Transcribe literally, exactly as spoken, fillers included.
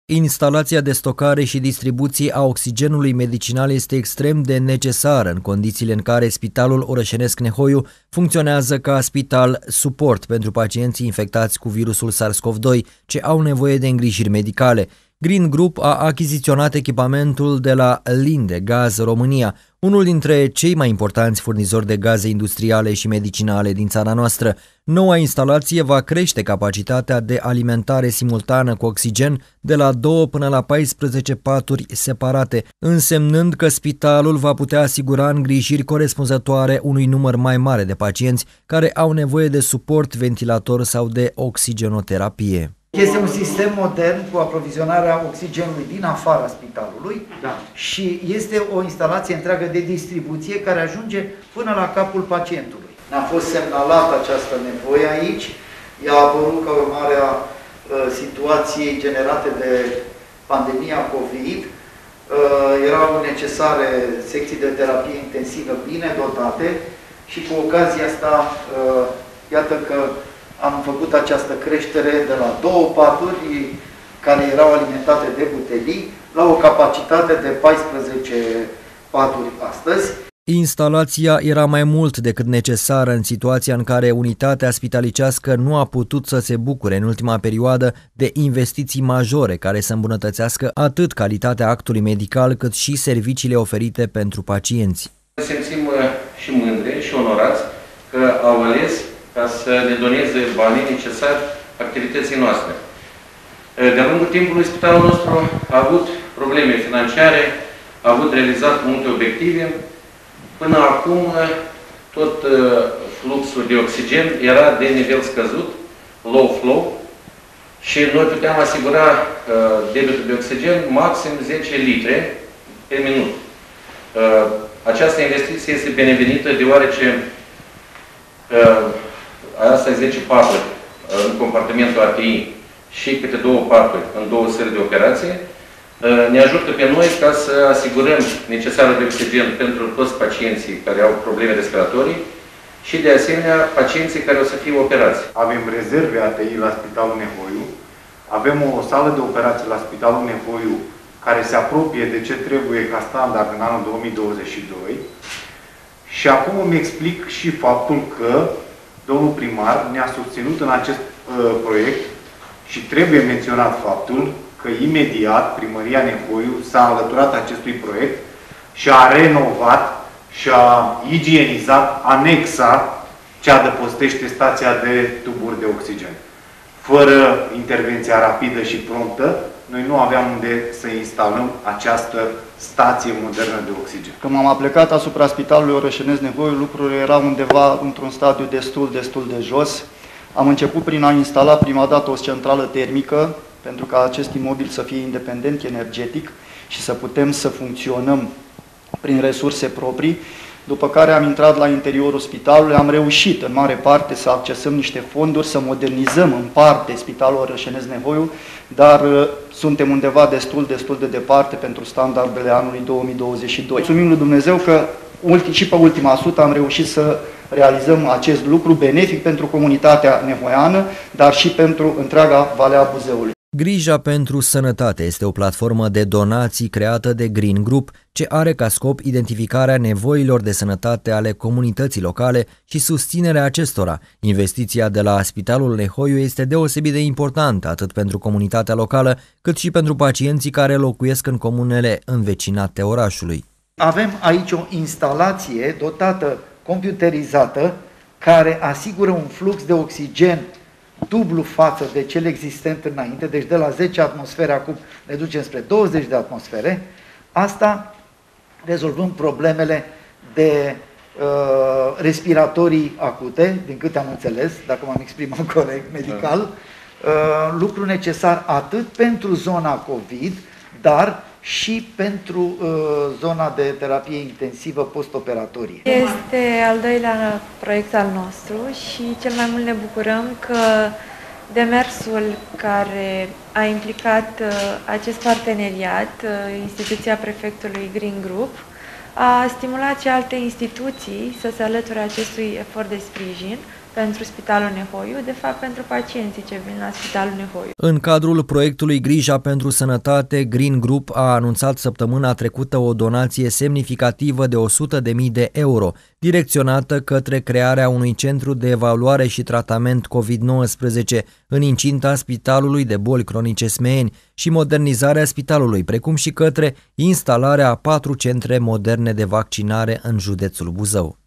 Instalația de stocare și distribuție a oxigenului medicinal este extrem de necesară în condițiile în care Spitalul Orășenesc Nehoiu funcționează ca spital suport pentru pacienții infectați cu virusul SARS-CoV doi ce au nevoie de îngrijiri medicale. Green Group a achiziționat echipamentul de la Linde Gaz România, unul dintre cei mai importanți furnizori de gaze industriale și medicinale din țara noastră. Noua instalație va crește capacitatea de alimentare simultană cu oxigen de la două până la paisprezece paturi separate, însemnând că spitalul va putea asigura îngrijiri corespunzătoare unui număr mai mare de pacienți care au nevoie de suport ventilator sau de oxigenoterapie. Este un sistem modern cu aprovizionarea oxigenului din afara spitalului, da. Și este o instalație întreagă de distribuție care ajunge până la capul pacientului. A fost semnalată această nevoie aici, ea a apărut ca urmare a uh, situației generate de pandemia COVID. Uh, erau necesare secții de terapie intensivă bine dotate și cu ocazia asta, uh, iată că am făcut această creștere de la două paturi care erau alimentate de butelii la o capacitate de paisprezece paturi astăzi. Instalația era mai mult decât necesară în situația în care unitatea spitalicească nu a putut să se bucure în ultima perioadă de investiții majore care să îmbunătățească atât calitatea actului medical cât și serviciile oferite pentru pacienți. Simțim și mândri și onorați că au ales ca să ne doneze banii necesari activității noastre. De-a lungul timpului, spitalul nostru a avut probleme financiare, a avut realizat multe obiective. Până acum, tot fluxul de oxigen era de nivel scăzut, low flow, și noi puteam asigura debitul de oxigen maxim zece litri pe minut. Această investiție este binevenită deoarece asta e zece paturi în compartimentul A T I și câte două paturi în două sări de operație. Ne ajută pe noi ca să asigurăm necesarul de oxigen pentru toți pacienții care au probleme respiratorii și, de asemenea, pacienții care o să fie operați. Avem rezerve A T I la Spitalul Nehoiu, avem o sală de operații la Spitalul Nehoiu care se apropie de ce trebuie ca standard în anul două mii douăzeci și doi și acum îmi explic și faptul că domnul primar ne-a susținut în acest uh, proiect și trebuie menționat faptul că imediat Primăria Nehoiu s-a alăturat acestui proiect și a renovat și a igienizat anexa ce adăpostește stația de tuburi de oxigen. Fără intervenția rapidă și promptă, noi nu aveam unde să instalăm această stație modernă de oxigen. Când m-am aplecat asupra Spitalului Orășenesc Nehoiu, lucrurile erau undeva într-un stadiu destul, destul de jos. Am început prin a instala prima dată o centrală termică, pentru ca acest imobil să fie independent energetic și să putem să funcționăm prin resurse proprii, după care am intrat la interiorul spitalului, am reușit în mare parte să accesăm niște fonduri, să modernizăm în parte Spitalul Orășenesc Nehoiu, dar uh, suntem undeva destul, destul de departe pentru standardele anului două mii douăzeci și doi. Mulțumim lui Dumnezeu că ulti, și pe ultima sută am reușit să realizăm acest lucru benefic pentru comunitatea nehoiană, dar și pentru întreaga Valea Buzeului. Grija pentru Sănătate este o platformă de donații creată de Green Group, ce are ca scop identificarea nevoilor de sănătate ale comunității locale și susținerea acestora. Investiția de la Spitalul Nehoiu este deosebit de importantă atât pentru comunitatea locală, cât și pentru pacienții care locuiesc în comunele învecinate orașului. Avem aici o instalație dotată, computerizată, care asigură un flux de oxigen dublu față de cel existent înainte, deci de la zece atmosfere acum ne ducem spre douăzeci de atmosfere, asta rezolvând problemele de uh, respiratorii acute, din câte am înțeles, dacă m-am exprimat corect, medical, uh, lucru necesar atât pentru zona COVID, dar și pentru uh, zona de terapie intensivă postoperatorie. Este al doilea proiect al nostru și cel mai mult ne bucurăm că demersul care a implicat uh, acest parteneriat, uh, instituția prefectului Green Group, a stimulat și alte instituții să se alăture acestui efort de sprijin, pentru Spitalul Nehoiu, de fapt pentru pacienții ce vin la Spitalul Nehoiu. În cadrul proiectului Grija pentru Sănătate, Green Group a anunțat săptămâna trecută o donație semnificativă de o sută de mii de euro, direcționată către crearea unui centru de evaluare și tratament COVID nouăsprezece în incinta Spitalului de Boli Cronice Smeeni și modernizarea spitalului, precum și către instalarea a patru centre moderne de vaccinare în județul Buzău.